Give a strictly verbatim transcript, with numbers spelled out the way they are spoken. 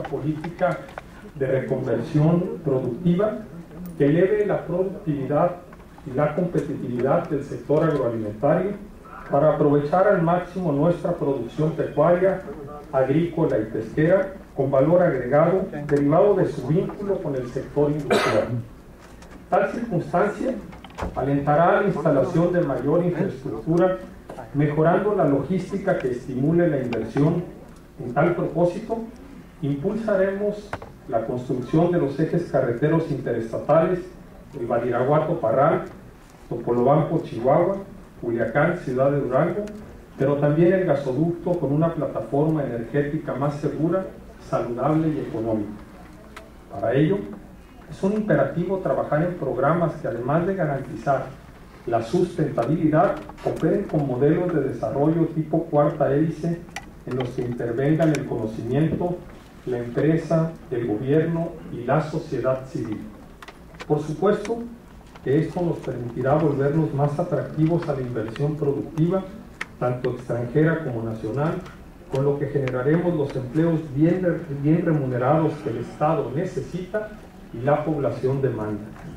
política de reconversión productiva que eleve la productividad y la competitividad del sector agroalimentario para aprovechar al máximo nuestra producción pecuaria, agrícola y pesquera con valor agregado derivado de su vínculo con el sector industrial. Tal circunstancia alentará la instalación de mayor infraestructura, mejorando la logística que estimule la inversión. En tal propósito, impulsaremos la construcción de los ejes carreteros interestatales, el Badiraguato-Parral, Topolobampo-Chihuahua, Culiacán, Ciudad de Durango, pero también el gasoducto con una plataforma energética más segura, saludable y económica. Para ello, es un imperativo trabajar en programas que, además de garantizar la sustentabilidad, operen con modelos de desarrollo tipo cuarta hélice en los que intervengan el conocimiento, la empresa, el gobierno y la sociedad civil. Por supuesto que esto nos permitirá volvernos más atractivos a la inversión productiva, tanto extranjera como nacional, con lo que generaremos los empleos bien, bien remunerados que el Estado necesita y la población demanda.